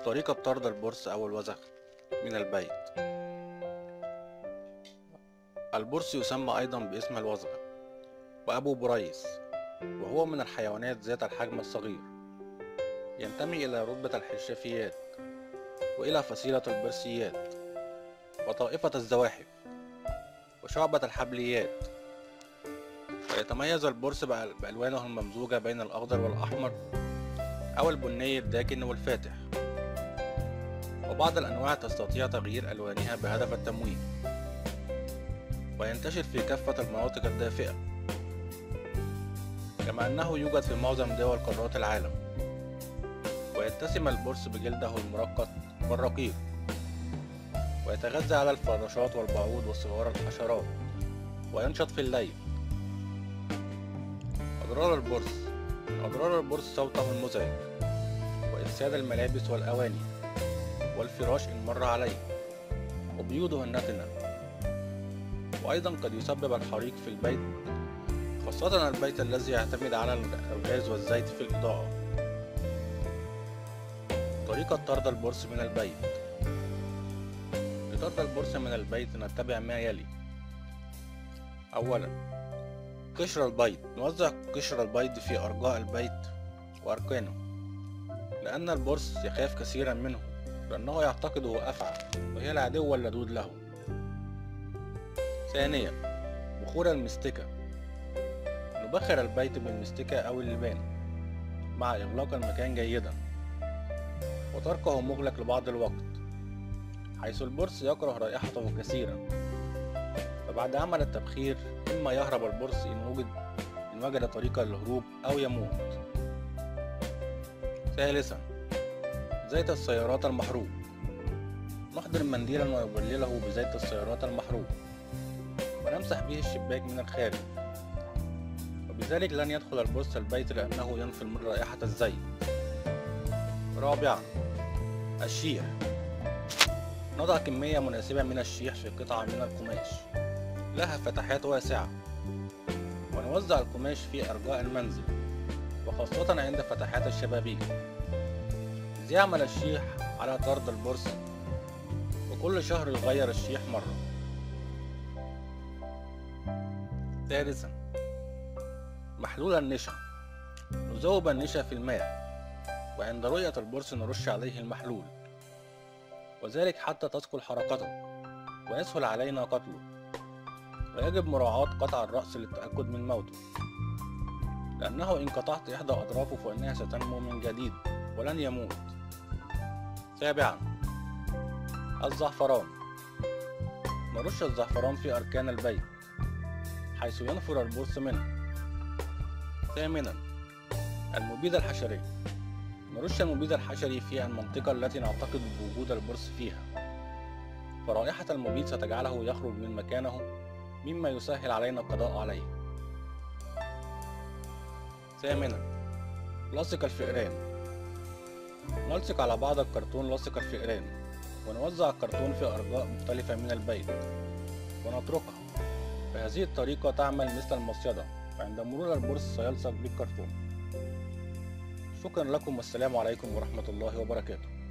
طريقة طرد البرص أو الوزغ من البيت. البرص يسمى أيضا باسم الوزغة وأبو بريس، وهو من الحيوانات ذات الحجم الصغير، ينتمي إلى رتبة الحرشفيات وإلى فصيلة البرسيات وطائفة الزواحف وشعبة الحبليات. ويتميز البرص بألوانه الممزوجة بين الأخضر والأحمر أو البني الداكن والفاتح، وبعض الأنواع تستطيع تغيير ألوانها بهدف التمويه، وينتشر في كافة المناطق الدافئة، كما أنه يوجد في معظم دول قارات العالم. ويتسم البرص بجلده المرقط والرقيق، ويتغذى على الفراشات والبعوض وصغار الحشرات، وينشط في الليل. أضرار البرص: من أضرار البرص صوته المزعج، وإفساد الملابس والأواني والفراش إن مر عليه، وبيوضه النتنة. وأيضا قد يسبب الحريق في البيت، خاصة البيت الذي يعتمد على الغاز والزيت في الإضاءة. طريقة طرد البرص من البيت: لطرد البرص من البيت نتبع ما يلي. أولا، قشر البيض. نوزع قشر البيض في أرجاء البيت وأركانه، لأن البرص يخاف كثيرا منه، لأنه يعتقده أفعى وهي العدو اللدود له. ثانيا، بخور المستكة. نبخر البيت بالمستكة أو اللبان مع إغلاق المكان جيدا، وتركه مغلق لبعض الوقت، حيث البرص يكره رائحته كثيرا. فبعد عمل التبخير إما يهرب البرص إن وجد طريقة للهروب أو يموت. ثالثا، زيت السيارات المحروق. نحضر منديلا ونبلله بزيت السيارات المحروق، ونمسح به الشباك من الخارج، وبذلك لن يدخل البرص البيت لأنه ينفل من رائحة الزيت. رابعا، الشيح. نضع كمية مناسبة من الشيح في قطعة من القماش لها فتحات واسعة، ونوزع القماش في أرجاء المنزل، وخاصة عند فتحات الشبابيك، إذ يعمل الشيح على طرد البرص، وكل شهر يغير الشيح مرة. ثالثا، محلول النشا. نذوب النشا في الماء، وعند رؤية البرص نرش عليه المحلول، وذلك حتى تثقل حركته ويسهل علينا قتله. ويجب مراعاة قطع الرأس للتأكد من موته، لأنه إن قطعت إحدى أطرافه فإنها ستنمو من جديد ولن يموت. سابعا، الزعفران. نرش الزعفران في أركان البيت حيث ينفر البرص منه. ثامنا، المبيد الحشري. نرش المبيد الحشري في المنطقة التي نعتقد بوجود البرص فيها، فرائحة المبيد ستجعله يخرج من مكانه، مما يسهل علينا القضاء عليه. ثامنا، لصق الفئران. نلصق على بعض الكرتون لصق الفئران، ونوزع الكرتون في أرجاء مختلفة من البيت ونتركها. بهذه الطريقة تعمل مثل المصيدة، وعند مرور البرص سيلصق بالكرتون. شكرا لكم، والسلام عليكم ورحمة الله وبركاته.